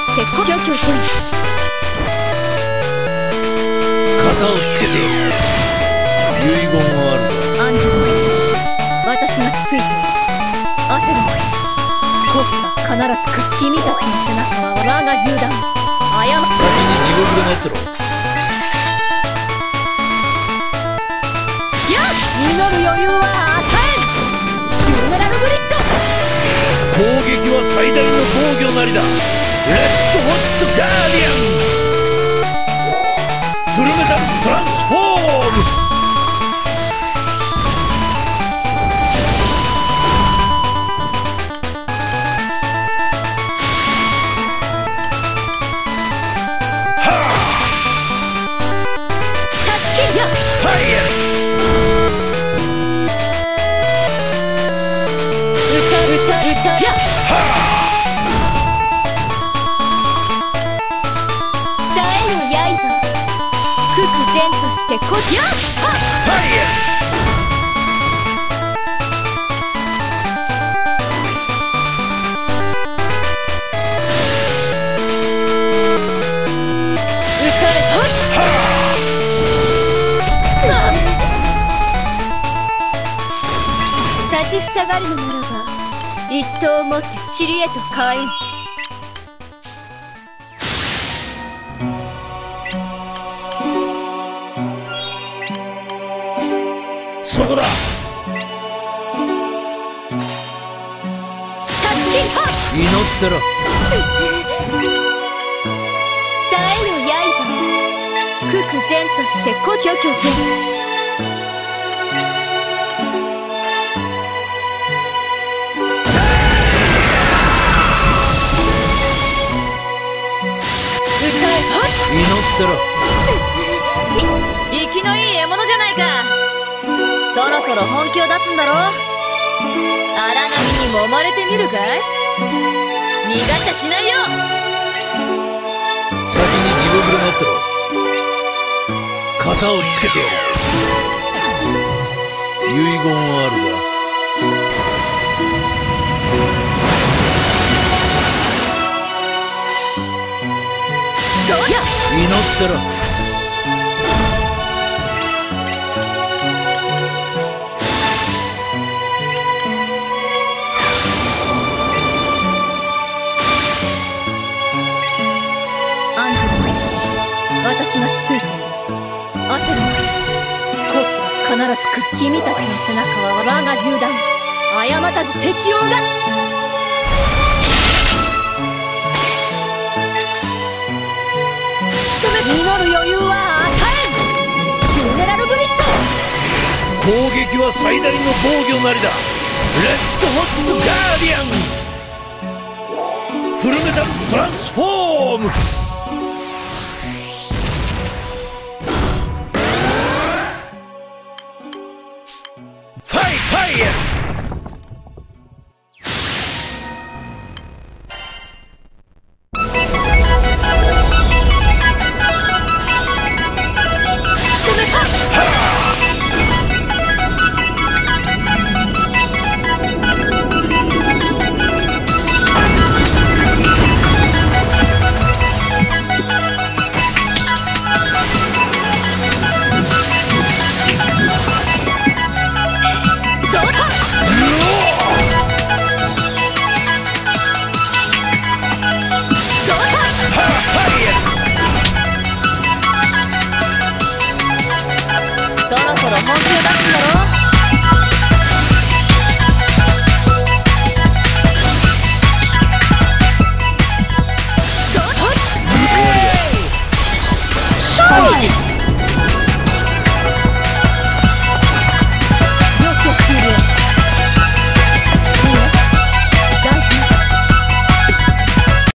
して故郷せん。 型をつけてやる。遺言はあるが。 あんたの私がついている。焦るな。コースは必ず来る。君たちの背中は我が銃弾。 先に地獄で待ってろ。 やっ実る余裕は与えん。ユーメラルブリッド。 攻撃は最大の防御なりだ。レッドホットガーディアン。フルメタルトランスフォーム。ファイヤー。 歌やさえの刃屈然としてこやっファイヤー。 立ちふさがるのならば一刀をもって塵へと変えん。 そこだ。祈ってろ。 さえの刃屈然として故郷せん。 祈ってろ。 生きのいい獲物じゃないか。そろそろ本気を出すんだろ。荒波に揉まれてみるかい。逃がしちゃしないよ。 先に地獄で待ってろ。型をつけてやる。遺言はあるが。祈ってろ。 あんたの私がついている。焦るな。コップは必ず来る。君たちの背中は我が銃弾。誤たず敵をうがつ。実る余裕は与えん。ユーメラルブリッド。 攻撃は最大の防御なりだ。レッドホットガーディアン。フルメタルトランスフォーム。ファイヤー。 終わりだ。